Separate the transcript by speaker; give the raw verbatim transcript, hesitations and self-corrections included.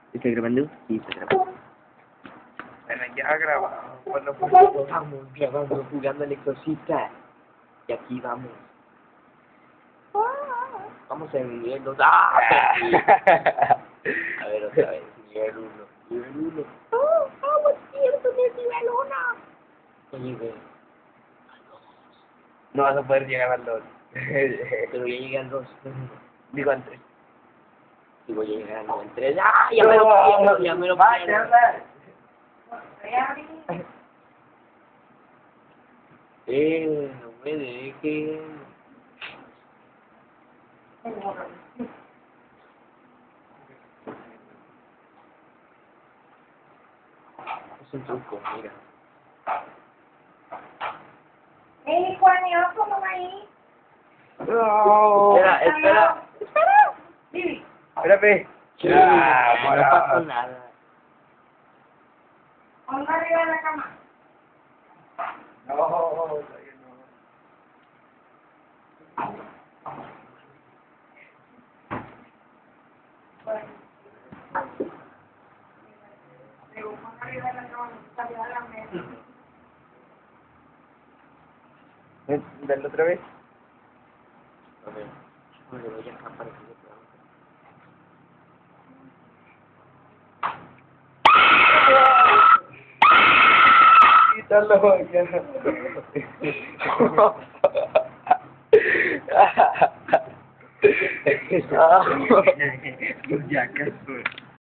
Speaker 1: ¿Está grabando? Sí, está grabando.
Speaker 2: Bueno, ya grabamos. Bueno, pues,
Speaker 1: Vamos grabando, jugando al exorcista. Y aquí vamos. Vamos en el nivel dos. ¡Ah! A ver, otra vez. Nivel uno. Nivel uno. ¡Oh! ¡Oh! ¡Cierto! ¡Es nivel uno! Ya llegué.
Speaker 2: no vas a poder llegar al dos.
Speaker 1: Pero ya llegué al dos.
Speaker 2: Digo al tres.
Speaker 1: Y voy a llegar al nivel tres. ¡Ah! Ya me lo quiero, ya me lo quiero. Eh, no me dejen. Es un truco, mira.
Speaker 3: Eh, Juanio, ¿cómo va ahí?
Speaker 2: No.
Speaker 1: Espera, espera.
Speaker 3: Espera. Vivi.
Speaker 2: Espérame.
Speaker 1: Sí,
Speaker 2: Ah,
Speaker 1: no
Speaker 2: para.
Speaker 1: pasó nada.
Speaker 3: Ponlo arriba de la cama.
Speaker 2: No, todavía no.
Speaker 3: Bueno. Luego ponlo arriba de la cama, no arriba de la mesa.
Speaker 2: Ven, Dale otra vez.
Speaker 1: A ver, yo le voy acá para que se pueda.
Speaker 2: Quítalo ya. Ya, que